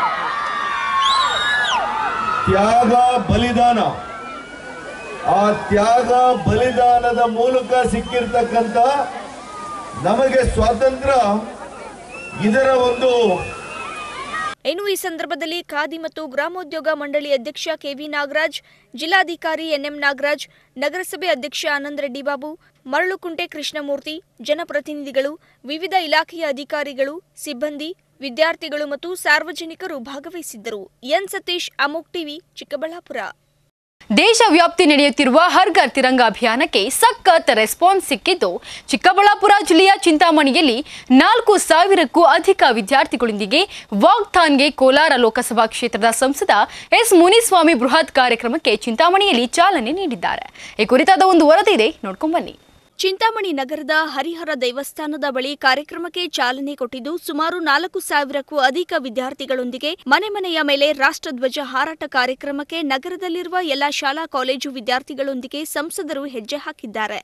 ತ್ಯಾಗ ಬಲಿದಾನ, ಆ ತ್ಯಾಗ ಬಲಿದಾನದ ಮೂಲಕ ಸಿಕ್ಕಿರ್ತಕ್ಕಂಥ ನಮಗೆ ಸ್ವಾತಂತ್ರ್ಯ, ಇದರ ಒಂದು. ಇನ್ನು ಈ ಸಂದರ್ಭದಲ್ಲಿ ಖಾದಿ ಮತ್ತು ಗ್ರಾಮೋದ್ಯೋಗ ಮಂಡಳಿ ಅಧ್ಯಕ್ಷ ಕೆವಿ ನಾಗರಾಜ್, ಜಿಲ್ಲಾಧಿಕಾರಿ ಎನ್ಎಂ ನಾಗರಾಜ್, ನಗರಸಭೆ ಅಧ್ಯಕ್ಷ ಆನಂದ್ ರೆಡ್ಡಿ ಬಾಬು, ಮರಳುಕುಂಟೆ ಕೃಷ್ಣಮೂರ್ತಿ, ಜನಪ್ರತಿನಿಧಿಗಳು, ವಿವಿಧ ಇಲಾಖೆಯ ಅಧಿಕಾರಿಗಳು, ಸಿಬ್ಬಂದಿ, ವಿದ್ಯಾರ್ಥಿಗಳು ಮತ್ತು ಸಾರ್ವಜನಿಕರು ಭಾಗವಹಿಸಿದ್ದರು. ಎನ್ ಸತೀಶ್, ಅಮೋಕ್ ಟಿವಿ, ಚಿಕ್ಕಬಳ್ಳಾಪುರ. ದೇಶ ವ್ಯಾಪ್ತಿ ನಡೆಯುತ್ತಿರುವ ಹರ್ ಘರ್ ತಿರಂಗ ಅಭಿಯಾನಕ್ಕೆ ಸಖತ್ ರೆಸ್ಪಾನ್ಸ್ ಸಿಕ್ಕಿದ್ದು, ಚಿಕ್ಕಬಳ್ಳಾಪುರ ಜಿಲ್ಲೆಯ ಚಿಂತಾಮಣಿಯಲ್ಲಿ ನಾಲ್ಕು ಸಾವಿರಕ್ಕೂ ಅಧಿಕ ವಿದ್ಯಾರ್ಥಿಗಳೊಂದಿಗೆ ವಾಕ್ಥಾನ್ಗೆ ಕೋಲಾರ ಲೋಕಸಭಾ ಕ್ಷೇತ್ರದ ಸಂಸದ ಎಸ್ ಮುನಿಸ್ವಾಮಿ ಬೃಹತ್ ಕಾರ್ಯಕ್ರಮಕ್ಕೆ ಚಿಂತಾಮಣಿಯಲ್ಲಿ ಚಾಲನೆ ನೀಡಿದ್ದಾರೆ. ಈ ಕುರಿತಾದ ಒಂದು ವರದಿ ಇದೆ, ನೋಡ್ಕೊಂಡ್ಬನ್ನಿ. ಚಿಂತಾಮಣಿ ನಗರದ ಹರಿಹರ ದೇವಸ್ಥಾನದ ಬಳಿ ಕಾರ್ಯಕ್ರಮಕ್ಕೆ ಚಾಲನೆ ಕೊಟ್ಟಿದ್ದು, ಸುಮಾರು ನಾಲ್ಕು ಸಾವಿರಕ್ಕೂ ಅಧಿಕ ವಿದ್ಯಾರ್ಥಿಗಳೊಂದಿಗೆ ಮನೆ ಮನೆಯ ಮೇಲೆ ರಾಷ್ಟ್ರಧ್ವಜ ಹಾರಾಟ ಕಾರ್ಯಕ್ರಮಕ್ಕೆ ನಗರದಲ್ಲಿರುವ ಎಲ್ಲಾ ಶಾಲಾ ಕಾಲೇಜು ವಿದ್ಯಾರ್ಥಿಗಳೊಂದಿಗೆ ಸಂಸದರು ಹೆಜ್ಜೆ ಹಾಕಿದ್ದಾರೆ.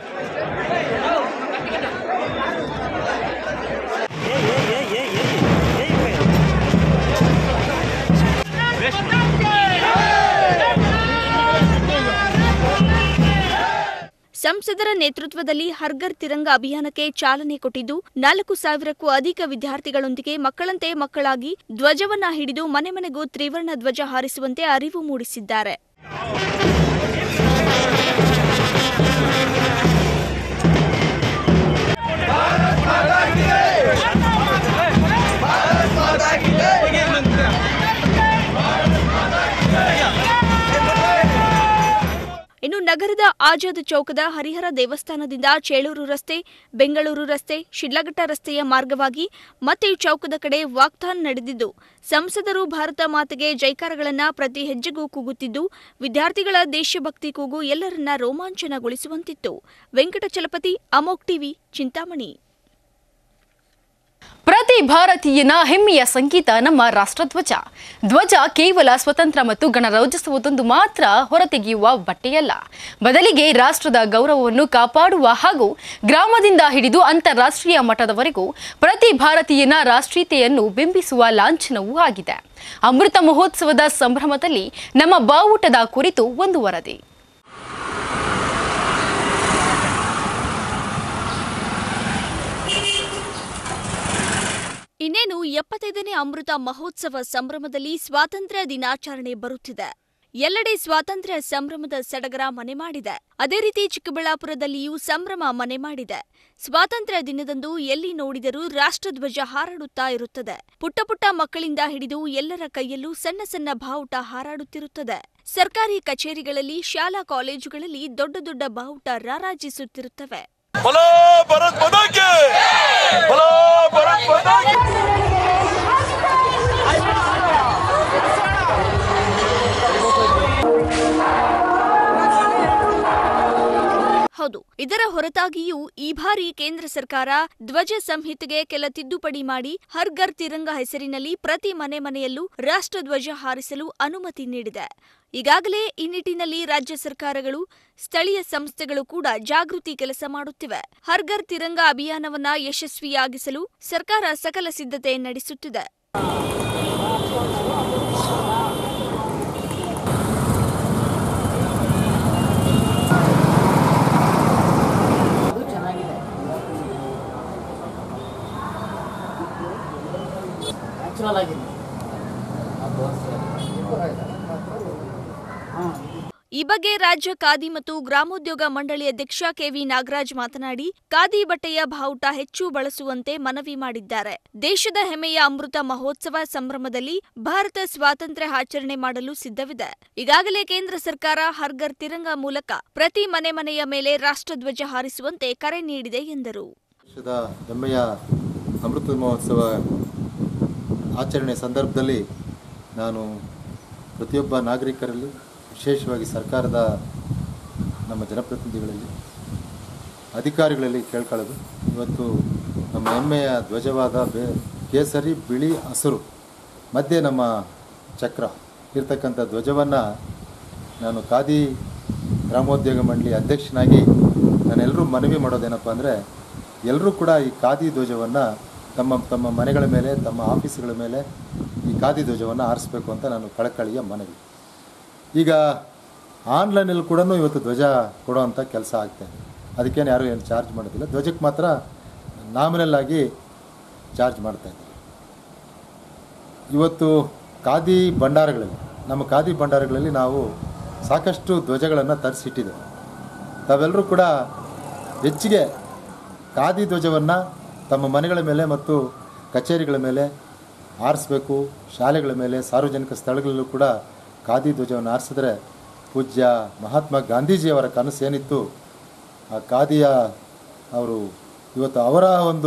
ಸಂಸದರ ನೇತೃತ್ವದಲ್ಲಿ ಹರ್ ಘರ್ ತಿರಂಗ ಅಭಿಯಾನಕ್ಕೆ ಚಾಲನೆ ಕೊಟ್ಟಿದ್ದು, ನಾಲ್ಕು ಸಾವಿರಕ್ಕೂ ಅಧಿಕ ವಿದ್ಯಾರ್ಥಿಗಳೊಂದಿಗೆ ಮಕ್ಕಳಂತೆ ಮಕ್ಕಳಾಗಿ ಧ್ವಜವನ್ನ ಹಿಡಿದು ಮನೆ ಮನೆಗೂ ತ್ರಿವರ್ಣ ಧ್ವಜ ಹಾರಿಸುವಂತೆ ಅರಿವು ಮೂಡಿಸಿದ್ದಾರೆ. ಇನ್ನು ನಗರದ ಆಜಾದ್ ಚೌಕದ ಹರಿಹರ ದೇವಸ್ಥಾನದಿಂದ ಚೇಳೂರು ರಸ್ತೆ, ಬೆಂಗಳೂರು ರಸ್ತೆ, ಶಿಡ್ಲಘಟ್ಟ ರಸ್ತೆಯ ಮಾರ್ಗವಾಗಿ ಮತ್ತೆ ಚೌಕದ ಕಡೆ ವಾಕ್ಥಾನ್ ನಡೆದಿದ್ದು, ಸಂಸದರು ಭಾರತ ಮಾತೆಗೆ ಜೈಕಾರಗಳನ್ನ ಪ್ರತಿ ಹೆಜ್ಜೆಗೂ ಕೂಗುತ್ತಿದ್ದು, ವಿದ್ಯಾರ್ಥಿಗಳ ದೇಶಭಕ್ತಿ ಕೂಗು ಎಲ್ಲರನ್ನ ರೋಮಾಂಚನಗೊಳಿಸುವಂತಿತ್ತು. ವೆಂಕಟಚಲಪತಿ, ಅಮೋಕ್ ಟಿವಿ, ಚಿಂತಾಮಣಿ. ಪ್ರತಿ ಭಾರತೀಯನ ಹೆಮ್ಮೆಯ ಸಂಗೀತ ನಮ್ಮ ರಾಷ್ಟ್ರಧ್ವಜ. ಧ್ವಜ ಕೇವಲ ಸ್ವತಂತ್ರ ಮತ್ತು ಗಣರಾಜ್ಯೋತ್ಸವದೊಂದು ಮಾತ್ರ ಹೊರತೆಗೆಯುವ ಬಟ್ಟೆಯಲ್ಲ, ಬದಲಿಗೆ ರಾಷ್ಟ್ರದ ಗೌರವವನ್ನು ಕಾಪಾಡುವ ಹಾಗೂ ಗ್ರಾಮದಿಂದ ಹಿಡಿದು ಅಂತಾರಾಷ್ಟ್ರೀಯ ಮಟ್ಟದವರೆಗೂ ಪ್ರತಿ ಭಾರತೀಯನ ರಾಷ್ಟ್ರೀಯತೆಯನ್ನು ಬಿಂಬಿಸುವ ಲಾಂಛನವೂ ಆಗಿದೆ. ಅಮೃತ ಮಹೋತ್ಸವದ ಸಂಭ್ರಮದಲ್ಲಿ ನಮ್ಮ ಬಾವುಟದ ಕುರಿತು ಒಂದು ವರದಿ. ಇನ್ನೇನು ಎಪ್ಪತ್ತೈದನೇ ಅಮೃತ ಮಹೋತ್ಸವ ಸಂಭ್ರಮದಲ್ಲಿ ಸ್ವಾತಂತ್ರ್ಯ ದಿನಾಚರಣೆ ಬರುತ್ತಿದೆ. ಎಲ್ಲೆಡೆ ಸ್ವಾತಂತ್ರ್ಯ ಸಂಭ್ರಮದ ಸಡಗರ ಮನೆ ಮಾಡಿದೆ. ಅದೇ ರೀತಿ ಚಿಕ್ಕಬಳ್ಳಾಪುರದಲ್ಲಿಯೂ ಸಂಭ್ರಮ ಮನೆ ಮಾಡಿದೆ. ಸ್ವಾತಂತ್ರ್ಯ ದಿನದಂದು ಎಲ್ಲಿ ನೋಡಿದರೂ ರಾಷ್ಟ್ರಧ್ವಜ ಹಾರಾಡುತ್ತಾ ಇರುತ್ತದೆ. ಪುಟ್ಟ ಪುಟ್ಟ ಮಕ್ಕಳಿಂದ ಹಿಡಿದು ಎಲ್ಲರ ಕೈಯಲ್ಲೂ ಸಣ್ಣ ಸಣ್ಣ ಬಾವುಟ ಹಾರಾಡುತ್ತಿರುತ್ತದೆ. ಸರ್ಕಾರಿ ಕಚೇರಿಗಳಲ್ಲಿ, ಶಾಲಾ ಕಾಲೇಜುಗಳಲ್ಲಿ ದೊಡ್ಡ ದೊಡ್ಡ ಬಾವುಟ ರಾರಾಜಿಸುತ್ತಿರುತ್ತವೆ. बोलो भारत माता की, बोलो भारत माता की। ಇದರ ಹೊರತಾಗಿಯೂ ಈ ಬಾರಿ ಕೇಂದ್ರ ಸರ್ಕಾರ ಧ್ವಜ ಸಂಹಿತೆಗೆ ಕೆಲ ತಿದ್ದುಪಡಿ ಮಾಡಿ ಹರ್ ಘರ್ ತಿರಂಗ ಹೆಸರಿನಲ್ಲಿ ಪ್ರತಿ ಮನೆ ಮನೆಯಲ್ಲೂ ರಾಷ್ಟ್ರಧ್ವಜ ಹಾರಿಸಲು ಅನುಮತಿ ನೀಡಿದೆ. ಈಗಾಗಲೇ ಈ ನಿಟ್ಟಿನಲ್ಲಿ ರಾಜ್ಯ ಸರ್ಕಾರಗಳು, ಸ್ಥಳೀಯ ಸಂಸ್ಥೆಗಳು ಕೂಡ ಜಾಗೃತಿ ಕೆಲಸ ಮಾಡುತ್ತಿವೆ. ಹರ್ ಘರ್ ತಿರಂಗ ಅಭಿಯಾನವನ್ನ ಯಶಸ್ವಿಯಾಗಿಸಲು ಸರ್ಕಾರ ಸಕಲ ಸಿದ್ಧತೆ ನಡೆಸುತ್ತಿದೆ. ಈ ಬಗ್ಗೆ ರಾಜ್ಯ ಖಾದಿ ಮತ್ತು ಗ್ರಾಮೋದ್ಯೋಗ ಮಂಡಳಿ ಅಧ್ಯಕ್ಷ ಕೆವಿ ನಾಗರಾಜ್ ಮಾತನಾಡಿ, ಖಾದಿ ಬಟ್ಟೆಯ ಬಾವುಟ ಹೆಚ್ಚು ಬಳಸುವಂತೆ ಮನವಿ ಮಾಡಿದ್ದಾರೆ. ದೇಶದ ಹೆಮ್ಮೆಯ ಅಮೃತ ಮಹೋತ್ಸವ ಸಂಭ್ರಮದಲ್ಲಿ ಭಾರತ ಸ್ವಾತಂತ್ರ್ಯ ಆಚರಣೆ ಮಾಡಲು ಸಿದ್ಧವಿದೆ. ಈಗಾಗಲೇ ಕೇಂದ್ರ ಸರ್ಕಾರ ಹರ್ ಘರ್ ತಿರಂಗ ಮೂಲಕ ಪ್ರತಿ ಮನೆ ಮನೆಯ ಮೇಲೆ ರಾಷ್ಟ್ರಧ್ವಜ ಹಾರಿಸುವಂತೆ ಕರೆ ನೀಡಿದೆ ಎಂದರು. ದೇಶದ ಹೆಮ್ಮೆಯ ಅಮೃತ ಮಹೋತ್ಸವ ಆಚರಣೆ ಸಂದರ್ಭದಲ್ಲಿ ನಾನು ಪ್ರತಿಯೊಬ್ಬ ನಾಗರಿಕರಲ್ಲಿ, ವಿಶೇಷವಾಗಿ ಸರ್ಕಾರದ ನಮ್ಮ ಜನಪ್ರತಿನಿಧಿಗಳಲ್ಲಿ, ಅಧಿಕಾರಿಗಳಲ್ಲಿ ಕೇಳ್ಕೊಳ್ಳೋದು, ಇವತ್ತು ನಮ್ಮ ಹೆಮ್ಮೆಯ ಧ್ವಜವಾದ ಬೇ ಕೇಸರಿ, ಬಿಳಿ, ಹಸಿರು ಮಧ್ಯೆ ನಮ್ಮ ಚಕ್ರ ಇರ್ತಕ್ಕಂಥ ಧ್ವಜವನ್ನು ನಾನು ಖಾದಿ ಗ್ರಾಮೋದ್ಯೋಗ ಮಂಡಳಿ ಅಧ್ಯಕ್ಷನಾಗಿ ನಾನೆಲ್ಲರೂ ಮನವಿ ಮಾಡೋದೇನಪ್ಪ ಅಂದರೆ, ಎಲ್ಲರೂ ಕೂಡ ಈ ಖಾದಿ ಧ್ವಜವನ್ನು ತಮ್ಮ ತಮ್ಮ ಮನೆಗಳ ಮೇಲೆ, ತಮ್ಮ ಆಫೀಸ್ಗಳ ಮೇಲೆ ಈ ಖಾದಿ ಧ್ವಜವನ್ನು ಆರಿಸಬೇಕು ಅಂತ ನಾನು ಕಳಕಳಿಯ ಮನವಿ. ಈಗ ಆನ್ಲೈನಲ್ಲಿ ಕೂಡ ಇವತ್ತು ಧ್ವಜ ಕೊಡೋವಂಥ ಕೆಲಸ ಆಗ್ತಾಯಿದೆ. ಅದಕ್ಕೇನು ಯಾರೂ ಏನು ಚಾರ್ಜ್ ಮಾಡೋದಿಲ್ಲ, ಧ್ವಜಕ್ಕೆ ಮಾತ್ರ ನಾಮಿನಲ್ ಆಗಿ ಚಾರ್ಜ್ ಮಾಡ್ತಾಯಿದ್ದಾರೆ. ಇವತ್ತು ಖಾದಿ ಭಂಡಾರಗಳಲ್ಲಿ, ನಮ್ಮ ಖಾದಿ ಭಂಡಾರಗಳಲ್ಲಿ ನಾವು ಸಾಕಷ್ಟು ಧ್ವಜಗಳನ್ನು ತರಿಸಿಟ್ಟಿದ್ದೇವೆ. ತಾವೆಲ್ಲರೂ ಕೂಡ ಹೆಚ್ಚಿಗೆ ಖಾದಿ ಧ್ವಜವನ್ನು ತಮ್ಮ ಮನೆಗಳ ಮೇಲೆ ಮತ್ತು ಕಚೇರಿಗಳ ಮೇಲೆ ಆರಿಸಬೇಕು. ಶಾಲೆಗಳ ಮೇಲೆ, ಸಾರ್ವಜನಿಕ ಸ್ಥಳಗಳಲ್ಲೂ ಕೂಡ ಖಾದಿ ಧ್ವಜವನ್ನು ಆರಿಸಿದ್ರೆ ಪೂಜ್ಯ ಮಹಾತ್ಮ ಗಾಂಧೀಜಿಯವರ ಕನಸು ಏನಿತ್ತು, ಆ ಖಾದಿಯ ಅವರು ಇವತ್ತು ಅವರ ಒಂದು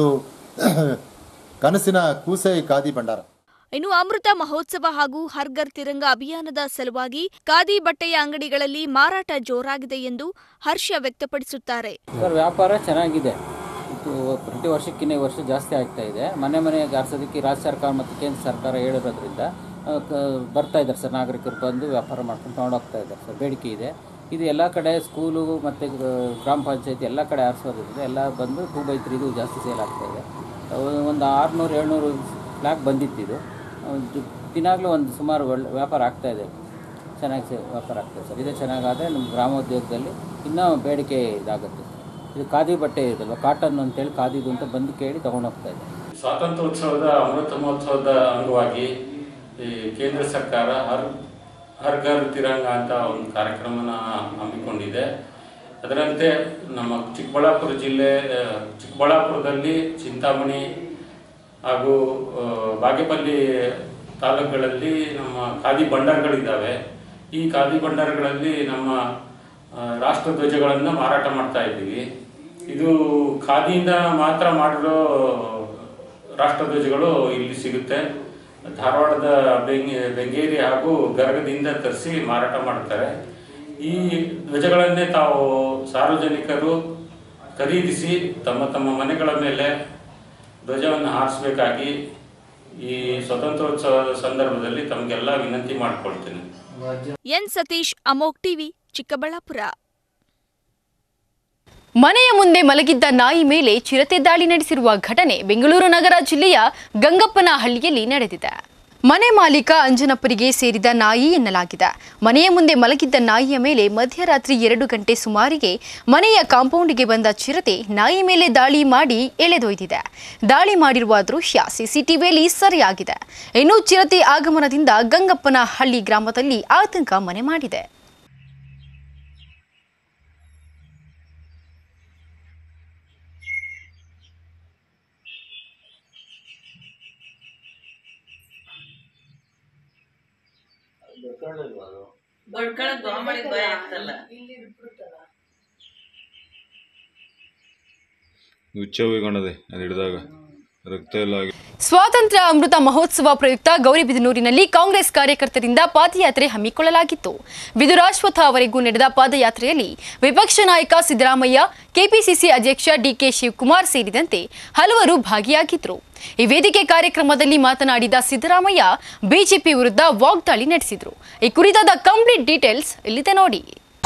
ಕನಸಿನ ಕೂಸೆ ಈ ಖಾದಿ ಭಂಡಾರ. ಇನ್ನು ಅಮೃತ ಮಹೋತ್ಸವ ಹಾಗೂ ಹರ್ ಘರ್ ತಿರಂಗ ಅಭಿಯಾನದ ಸಲುವಾಗಿ ಖಾದಿ ಬಟ್ಟೆಯ ಅಂಗಡಿಗಳಲ್ಲಿ ಮಾರಾಟ ಜೋರಾಗಿದೆ ಎಂದು ಹರ್ಷ ವ್ಯಕ್ತಪಡಿಸುತ್ತಾರೆ. ವ್ಯಾಪಾರ ಚೆನ್ನಾಗಿದೆ. ಪ್ರತಿ ವರ್ಷಕ್ಕಿಂತ ಈ ವರ್ಷ ಜಾಸ್ತಿ ಆಗ್ತಾ ಇದೆ. ಮನೆ ಮನೆಗೆ ಆರಿಸೋದಕ್ಕೆ ರಾಜ್ಯ ಸರ್ಕಾರ ಮತ್ತು ಕೇಂದ್ರ ಸರ್ಕಾರ ಹೇಳಿರೋದ್ರಿಂದ ಬರ್ತಾ ಇದ್ದಾರೆ ಸರ್. ನಾಗರಿಕರು ಬಂದು ವ್ಯಾಪಾರ ಮಾಡ್ಕೊಂಡು ತೊಗೊಂಡೋಗ್ತಾ ಇದ್ದಾರೆ ಸರ್. ಬೇಡಿಕೆ ಇದೆ. ಇದು ಎಲ್ಲ ಕಡೆ ಸ್ಕೂಲು ಮತ್ತು ಗ್ರಾಮ ಪಂಚಾಯತಿ ಎಲ್ಲ ಕಡೆ ಆರಿಸೋದ್ರಿಂದ ಎಲ್ಲ ಬಂದು ಟೂ ಬೈ ತ್ರೀದು ಜಾಸ್ತಿ ಸೇಲ್ ಆಗ್ತಾಯಿದೆ. ಒಂದು ಆರುನೂರು ಏಳ್ನೂರು ಫ್ಲಾಗ್ ಬಂದಿತ್ತಿದು. ದಿನಾಗಲೂ ಒಂದು ಸುಮಾರು ಒಳ್ಳೆ ವ್ಯಾಪಾರ ಆಗ್ತಾಯಿದೆ. ಚೆನ್ನಾಗಿ ಸೇ ವ್ಯಾಪಾರ ಆಗ್ತಾಯಿದೆ ಸರ್. ಇದೇ ಚೆನ್ನಾಗಾದರೆ ನಮ್ಮ ಗ್ರಾಮೋದ್ಯೋಗದಲ್ಲಿ ಇನ್ನೂ ಬೇಡಿಕೆ ಇದಾಗುತ್ತೆ. ಇದು ಖಾದಿ ಬಟ್ಟೆ ಇದಲ್ವ, ಕಾಟನ್ ಅಂತೇಳಿ ಖಾದಿದು ಅಂತ ಬಂದು ಕೇಳಿ ತೊಗೊಂಡೋಗ್ತಾ ಇದೆ. ಸ್ವಾತಂತ್ರ್ಯೋತ್ಸವದ ಅಮೃತ ಮಹೋತ್ಸವದ ಅಂಗವಾಗಿ ಈ ಕೇಂದ್ರ ಸರ್ಕಾರ ಹರ್ ಹರ್ ಘರ್ ತಿರಂಗ ಅಂತ ಒಂದು ಕಾರ್ಯಕ್ರಮನ ಹಮ್ಮಿಕೊಂಡಿದೆ. ಅದರಂತೆ ನಮ್ಮ ಚಿಕ್ಕಬಳ್ಳಾಪುರ ಜಿಲ್ಲೆ ಚಿಕ್ಕಬಳ್ಳಾಪುರದಲ್ಲಿ ಚಿಂತಾಮಣಿ ಹಾಗೂ ಬಾಗೇಪಲ್ಲಿ ತಾಲೂಕುಗಳಲ್ಲಿ ನಮ್ಮ ಖಾದಿ ಭಂಡಾರಗಳಿದ್ದಾವೆ. ಈ ಖಾದಿ ಭಂಡಾರಗಳಲ್ಲಿ ನಮ್ಮ ರಾಷ್ಟ್ರಧ್ವಜಗಳನ್ನು ಮಾರಾಟ ಮಾಡ್ತಾ ಇದ್ದೀವಿ. ಇದು ಖಾದಿಯಿಂದ ಮಾತ್ರ ಮಾಡಿರೋ ರಾಷ್ಟ್ರಧ್ವಜಗಳು ಇಲ್ಲಿ ಸಿಗುತ್ತೆ. ಧಾರವಾಡದ ಬೆಂಗೆ ಬೆಂಗೇರಿ ಹಾಗೂ ಗರಗದಿಂದ ತರಿಸಿ ಮಾರಾಟ ಮಾಡ್ತಾರೆ. ಈ ಧ್ವಜಗಳನ್ನೇ ತಾವು ಸಾರ್ವಜನಿಕರು ಖರೀದಿಸಿ ತಮ್ಮ ತಮ್ಮ ಮನೆಗಳ ಮೇಲೆ ಧ್ವಜವನ್ನು ಹಾರಿಸಬೇಕಾಗಿ ಈ ಸ್ವತಂತ್ರೋತ್ಸವದ ಸಂದರ್ಭದಲ್ಲಿ ತಮಗೆಲ್ಲ ವಿನಂತಿ ಮಾಡಿಕೊಳ್ತೇನೆ. ಎನ್ ಸತೀಶ್, ಅಮೋಕ್ ಟಿವಿ, ಚಿಕ್ಕಬಳ್ಳಾಪುರ. ಮನೆಯ ಮುಂದೆ ಮಲಗಿದ್ದ ನಾಯಿ ಮೇಲೆ ಚಿರತೆ ದಾಳಿ ನಡೆಸಿರುವ ಘಟನೆ ಬೆಂಗಳೂರು ನಗರ ಜಿಲ್ಲೆಯ ಗಂಗಪ್ಪನಹಳ್ಳಿಯಲ್ಲಿ ನಡೆದಿದೆ. ಮನೆ ಮಾಲೀಕ ಅಂಜನಪ್ಪರಿಗೆ ಸೇರಿದ ನಾಯಿ ಎನ್ನಲಾಗಿದೆ. ಮನೆಯ ಮುಂದೆ ಮಲಗಿದ್ದ ನಾಯಿಯ ಮೇಲೆ ಮಧ್ಯರಾತ್ರಿ ಎರಡು ಗಂಟೆ ಸುಮಾರಿಗೆ ಮನೆಯ ಕಾಂಪೌಂಡ್ಗೆ ಬಂದ ಚಿರತೆ ನಾಯಿ ಮೇಲೆ ದಾಳಿ ಮಾಡಿ ಎಳೆದೊಯ್ದಿದೆ. ದಾಳಿ ಮಾಡಿರುವ ದೃಶ್ಯ ಸಿಸಿಟಿವಿಯಲ್ಲಿ ಸೆರೆಯಾಗಿದೆ. ಇನ್ನು ಚಿರತೆ ಆಗಮನದಿಂದ ಗಂಗಪ್ಪನಹಳ್ಳಿ ಗ್ರಾಮದಲ್ಲಿ ಆತಂಕ ಮನೆ ಮಾಡಿದೆ. ಹುಚ್ಚ ಹೋಗಿಕೊಂಡದೆ ಅದು ಹಿಡಿದಾಗ ಸ್ವಾತಂತ್ರ್ಯ ಅಮೃತ ಮಹೋತ್ಸವ ಪ್ರಯುಕ್ತ ಗೌರಿಬಿದನೂರಿನಲ್ಲಿ ಕಾಂಗ್ರೆಸ್ ಕಾರ್ಯಕರ್ತರಿಂದ ಪಾದಯಾತ್ರೆ ಹಮ್ಮಿಕೊಳ್ಳಲಾಗಿತ್ತು. ವಿದುರಾಶ್ವತ್ಥವರೆಗೂ ನಡೆದ ಪಾದಯಾತ್ರೆಯಲ್ಲಿ ವಿಪಕ್ಷ ನಾಯಕ ಸಿದ್ದರಾಮಯ್ಯ, ಕೆಪಿಸಿಸಿ ಅಧ್ಯಕ್ಷ ಡಿಕೆ ಶಿವಕುಮಾರ್ ಸೇರಿದಂತೆ ಹಲವರು ಭಾಗಿಯಾಗಿದ್ದರು. ಈ ವೇದಿಕೆ ಕಾರ್ಯಕ್ರಮದಲ್ಲಿ ಮಾತನಾಡಿದ ಸಿದ್ದರಾಮಯ್ಯ ಬಿಜೆಪಿ ವಿರುದ್ಧ ವಾಗ್ದಾಳಿ ನಡೆಸಿದರು. ಈ ಕುರಿತಾದ ಕಂಪ್ಲೀಟ್ ಡೀಟೇಲ್ಸ್ ಇಲ್ಲಿದೆ ನೋಡಿ.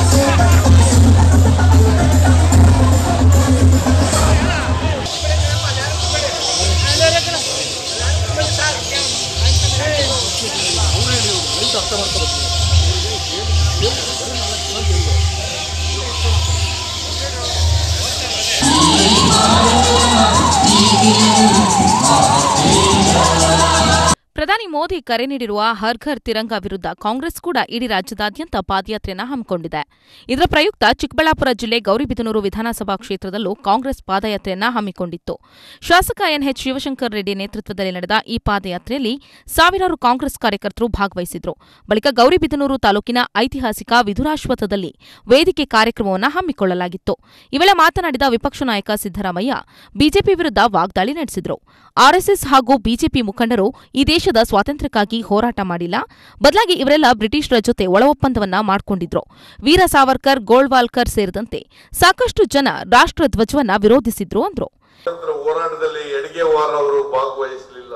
ಪ್ರಧಾನಿ ಮೋದಿ ಕರೆ ನೀಡಿರುವ ಹರ್ ಘರ್ ತಿರಂಗ ವಿರುದ್ಧ ಕಾಂಗ್ರೆಸ್ ಕೂಡ ಇಡೀ ರಾಜ್ಯದಾದ್ಯಂತ ಪಾದಯಾತ್ರೆಯನ್ನು ಹಮ್ಮಿಕೊಂಡಿದೆ. ಇದರ ಪ್ರಯುಕ್ತ ಚಿಕ್ಕಬಳ್ಳಾಪುರ ಜಿಲ್ಲೆ ಗೌರಿಬಿದನೂರು ವಿಧಾನಸಭಾ ಕ್ಷೇತ್ರದಲ್ಲೂ ಕಾಂಗ್ರೆಸ್ ಪಾದಯಾತ್ರೆಯನ್ನು ಹಮ್ಮಿಕೊಂಡಿತ್ತು. ಶಾಸಕ ಎನ್ಎಚ್ ಶಿವಶಂಕರ್ ರೆಡ್ಡಿ ನೇತೃತ್ವದಲ್ಲಿ ನಡೆದ ಈ ಪಾದಯಾತ್ರೆಯಲ್ಲಿ ಸಾವಿರಾರು ಕಾಂಗ್ರೆಸ್ ಕಾರ್ಯಕರ್ತರು ಭಾಗವಹಿಸಿದ್ರು. ಬಳಿಕ ಗೌರಿಬಿದನೂರು ತಾಲೂಕಿನ ಐತಿಹಾಸಿಕ ವಿದುರಾಶ್ವತ್ಥದಲ್ಲಿ ವೇದಿಕೆ ಕಾರ್ಯಕ್ರಮವನ್ನು ಹಮ್ಮಿಕೊಳ್ಳಲಾಗಿತ್ತು. ಈ ವೇಳೆ ಮಾತನಾಡಿದ ವಿಪಕ್ಷ ನಾಯಕ ಸಿದ್ದರಾಮಯ್ಯ ಬಿಜೆಪಿ ವಿರುದ್ಧ ವಾಗ್ದಾಳಿ ನಡೆಸಿದರು. ಆರ್ಎಸ್ಎಸ್ ಹಾಗೂ ಬಿಜೆಪಿ ಮುಖಂಡರು ಈ ದೇಶದ ಸ್ವಾತಂತ್ರ್ಯಕ್ಕಾಗಿ ಹೋರಾಟ ಮಾಡಿಲ್ಲ, ಬದಲಾಗಿ ಇವರೆಲ್ಲ ಬ್ರಿಟಿಷರ ಜೊತೆ ಒಳ ಒಪ್ಪಂದವನ್ನ ಮಾಡಿಕೊಂಡಿದ್ರು. ವೀರ ಸಾವರ್ಕರ್, ಗೋಳ್ವಾಲ್ಕರ್ ಸೇರಿದಂತೆ ಸಾಕಷ್ಟು ಜನ ರಾಷ್ಟ್ರ ಧ್ವಜವನ್ನ ವಿರೋಧಿಸಿದ್ರು ಅಂದ್ರು. ಹೋರಾಟದಲ್ಲಿ ಎಡಗೆವಾರ್ ಅವರು ಭಾಗವಹಿಸಲಿಲ್ಲ,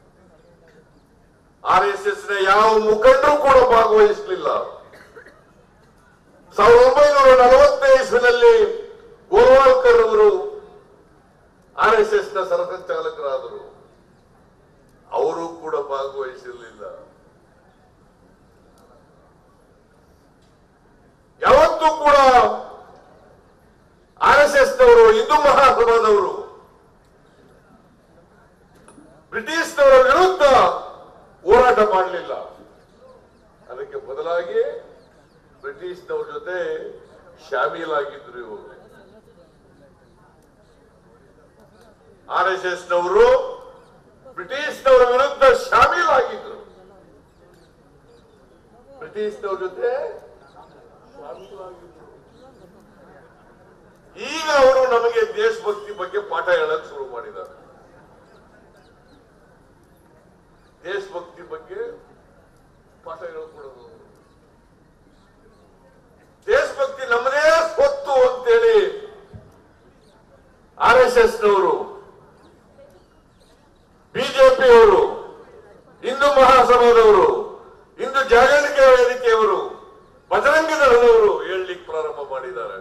ಆರ್ಎಸ್ಎಸ್ ನ ಯಾವ ಮುಖಂಡರು ಕೂಡ ಭಾಗವಹಿಸಲಿಲ್ಲ. ಸಾವಿರದ ಒಂಬೈನೂರ ನಲವತ್ತನೇ ಇಸ್ವಿನಲ್ಲಿ ಗೋಳ್ವಾಲ್ಕರ್ ಅವರು ಆರ್ಎಸ್ಎಸ್ ನ ಸರಕಾರಿ ಚಾಲಕರಾದರು, ಅವರು ಕೂಡ ಭಾಗವಹಿಸಿರಲಿಲ್ಲ. ಯಾವತ್ತೂ ಕೂಡ ಆರ್ಎಸ್ಎಸ್ ನವರು, ಹಿಂದೂ ಮಹಾಸಭಾದವರು ಬ್ರಿಟಿಷ್ನವರ ವಿರುದ್ಧ ಹೋರಾಟ ಮಾಡಲಿಲ್ಲ. ಅದಕ್ಕೆ ಬದಲಾಗಿ ಬ್ರಿಟಿಷ್ನವರ ಜೊತೆ ಶಾಮೀಲಾಗಿದ್ರು ಇವರು. ಆರ್ಎಸ್ಎಸ್ ನವರು ಬ್ರಿಟಿಷ್ನವರ ವಿರುದ್ಧ ಶಾಮೀಲಾಗಿದ್ರು, ಬ್ರಿಟಿಷ್ನವರ ಜೊತೆ ಶಾಮೀಲಾಗಿದ್ರು. ಈಗ ಅವರು ನಮಗೆ ದೇಶಭಕ್ತಿ ಬಗ್ಗೆ ಪಾಠ ಹೇಳಕ್ ಶುರು ಮಾಡಿದ್ದಾರೆ. ದೇಶಭಕ್ತಿ ಬಗ್ಗೆ ಪಾಠ ಹೇಳ್ಕೊಡೋದು, ದೇಶಭಕ್ತಿ ನಮ್ಮದೇ ಸ್ವತ್ತು ಅಂತೇಳಿ ಆರ್ಎಸ್ಎಸ್ ನವರು, ಬಿಜೆಪಿಯವರು, ಹಿಂದೂ ಮಹಾಸಭಾದವರು, ಹಿಂದೂ ಜಾಗೃತಿಕೆ ವೇದಿಕೆಯವರು, ಬಜರಂಗ ದಳದವರು ಹೇಳಲಿಕ್ಕೆ ಪ್ರಾರಂಭ ಮಾಡಿದ್ದಾರೆ.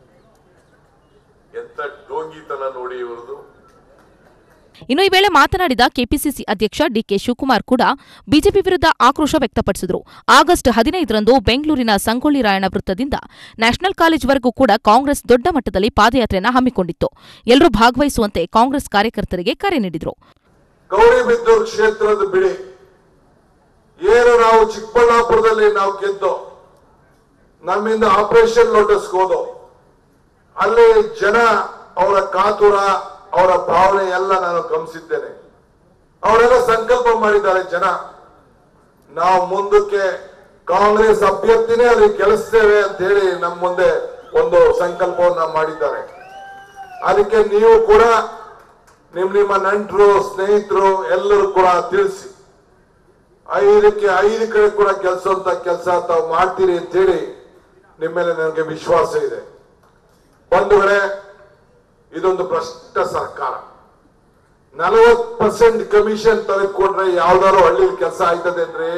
ಎಂತ ಡೋಂಗಿತನ ನೋಡಿ ಇವರದು. ಇನ್ನು ಈ ವೇಳೆ ಮಾತನಾಡಿದ ಕೆಪಿಸಿಸಿ ಅಧ್ಯಕ್ಷ ಡಿಕೆ ಶಿವಕುಮಾರ್ ಕೂಡ ಬಿಜೆಪಿ ವಿರುದ್ಧ ಆಕ್ರೋಶ ವ್ಯಕ್ತಪಡಿಸಿದರು. ಆಗಸ್ಟ್ ಹದಿನೈದರಂದು ಬೆಂಗಳೂರಿನ ಸಂಗೊಳ್ಳಿ ರಾಯಣ್ಣ ವೃತ್ತದಿಂದ ನ್ಯಾಷನಲ್ ಕಾಲೇಜ್ವರೆಗೂ ಕೂಡ ಕಾಂಗ್ರೆಸ್ ದೊಡ್ಡ ಮಟ್ಟದಲ್ಲಿ ಪಾದಯಾತ್ರೆಯನ್ನು ಹಮ್ಮಿಕೊಂಡಿತ್ತು. ಎಲ್ಲರೂ ಭಾಗವಹಿಸುವಂತೆ ಕಾಂಗ್ರೆಸ್ ಕಾರ್ಯಕರ್ತರಿಗೆ ಕರೆ ನೀಡಿದರು. ಗೌರಿಬಿದನೂರು ಕ್ಷೇತ್ರದ ಬಿಡಿ, ಏನು ನಾವು ಚಿಕ್ಕಬಳ್ಳಾಪುರದಲ್ಲಿ ನಾವು ಗೆದ್ದೋ, ನಮ್ಮಿಂದ ಆಪರೇಷನ್ ಲೋಟಸ್ಗೆ ಹೋದೋ, ಅಲ್ಲಿ ಜನ ಅವರ ಕಾತುರ, ಅವರ ಭಾವನೆ ಎಲ್ಲ ನಾನು ಗಮನಿಸಿದ್ದೇನೆ. ಅವರೆಲ್ಲ ಸಂಕಲ್ಪ ಮಾಡಿದ್ದಾರೆ ಜನ, ನಾವು ಮುಂದಕ್ಕೆ ಕಾಂಗ್ರೆಸ್ ಅಭ್ಯರ್ಥಿನೇ ಅಲ್ಲಿ ಗೆಲ್ಲಿಸ್ತೇವೆ ಅಂತ ಹೇಳಿ ನಮ್ಮ ಮುಂದೆ ಒಂದು ಸಂಕಲ್ಪವನ್ನ ಮಾಡಿದ್ದಾರೆ. ಅದಕ್ಕೆ ನೀವು ಕೂಡ ನಿಮ್ ನಿಮ್ಮ ನಂಟರು, ಸ್ನೇಹಿತರು ಎಲ್ಲರೂ ಕೂಡ ತಿಳಿಸಿ, ಐದಕ್ಕೆ ಐದು ಕಡೆ ಕೂಡ ಗೆಲ್ಸುವಂತ ಕೆಲಸ ತಾವು ಮಾಡ್ತೀರಿ ಅಂತ ಹೇಳಿ ನಿಮ್ಮ ಮೇಲೆ ನನಗೆ ವಿಶ್ವಾಸ ಇದೆ. ಬಂಧುಗಳೇ, ಇದೊಂದು ಭ್ರಷ್ಟ ಸರ್ಕಾರ. ನಲವತ್ತು ಪರ್ಸೆಂಟ್ ಕಮಿಷನ್ ತೆಗೆದುಕೊಂಡ್ರೆ ಯಾವ್ದಾದ್ರು ಹಳ್ಳಿಲಿ ಕೆಲಸ ಆಯ್ತದೇನ್ರಿ?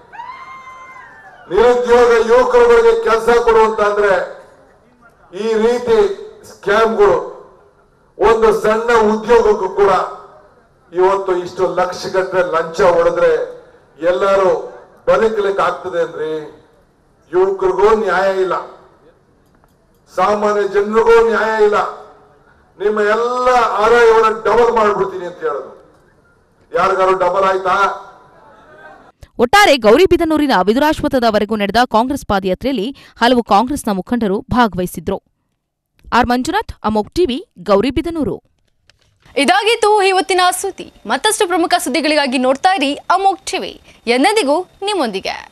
ನಿರುದ್ಯೋಗ ಯುವಕರುಗಳಿಗೆ ಕೆಲಸ ಕೊಡುವಂತ ಅಂದ್ರೆ ಈ ರೀತಿ ಸ್ಕ್ಯಾಮ್ಗಳು, ಒಂದು ಸಣ್ಣ ಉದ್ಯೋಗಕ್ಕೂ ಕೂಡ ಇವತ್ತು ಇಷ್ಟು ಲಕ್ಷ ಗಟ್ಟಲೆ ಲಂಚ ಹೊಡೆದ್ರೆ ಎಲ್ಲರೂ ಬದುಕಲಿಕ್ಕೆ ಆಗ್ತದೆ ಅಂದ್ರಿ? ಯುವಕರಿಗೂ ನ್ಯಾಯ ಇಲ್ಲ, ಸಾಮಾನ್ಯ ಜನರಿಗೂ ನ್ಯಾಯ ಇಲ್ಲ. ನಿಮ್ಮ ಎಲ್ಲ ಆದಾಯವನ್ನು ಡಬಲ್ ಮಾಡ್ಬಿಡ್ತೀನಿ ಅಂತ ಹೇಳೋದು, ಯಾರಿಗಾರು ಡಬಲ್ ಆಯ್ತಾ? ಒಟ್ಟಾರೆ ಗೌರಿಬಿದನೂರಿನ ವಿದುರಾಶ್ವತ್ಥದವರೆಗೂ ನಡೆದ ಕಾಂಗ್ರೆಸ್ ಪಾದಯಾತ್ರೆಯಲ್ಲಿ ಹಲವು ಕಾಂಗ್ರೆಸ್ನ ಮುಖಂಡರು ಭಾಗವಹಿಸಿದ್ರು. ಆರ್ ಮಂಜುನಾಥ್, ಅಮೋಕ್ ಟಿವಿ, ಗೌರಿಬಿದನೂರು. ಇದಾಗಿತ್ತು ಇವತ್ತಿನ ಸುದ್ದಿ. ಮತ್ತಷ್ಟು ಪ್ರಮುಖ ಸುದ್ದಿಗಳಿಗಾಗಿ ನೋಡ್ತಾ ಇರಿ ಅಮೋಕ್ ಟಿವಿ, ಎಂದೆಂದಿಗೂ ನಿಮ್ಮೊಂದಿಗೆ.